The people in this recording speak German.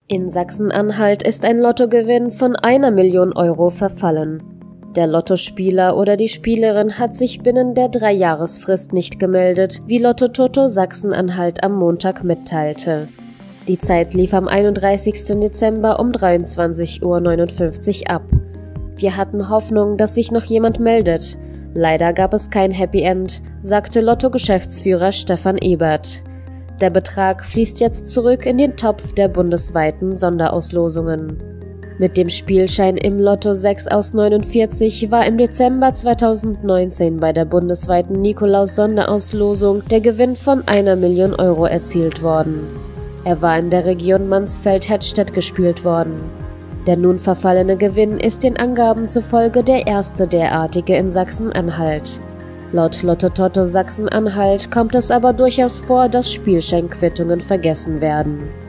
In Sachsen-Anhalt ist ein Lottogewinn von 1 Million Euro verfallen. Der Lottospieler oder die Spielerin hat sich binnen der 3-Jahresfrist nicht gemeldet, wie Lotto Toto Sachsen-Anhalt am Montag mitteilte. Die Zeit lief am 31. Dezember um 23:59 Uhr ab. Wir hatten Hoffnung, dass sich noch jemand meldet. Leider gab es kein Happy End, sagte Lotto-Geschäftsführer Stefan Ebert. Der Betrag fließt jetzt zurück in den Topf der bundesweiten Sonderauslosungen. Mit dem Spielschein im Lotto 6 aus 49 war im Dezember 2019 bei der bundesweiten Nikolaus-Sonderauslosung der Gewinn von 1 Million Euro erzielt worden. Er war in der Region Mansfeld-Hettstedt gespielt worden. Der nun verfallene Gewinn ist den Angaben zufolge der erste derartige in Sachsen-Anhalt. Laut Lotto Toto Sachsen-Anhalt kommt es aber durchaus vor, dass Spielscheinquittungen vergessen werden.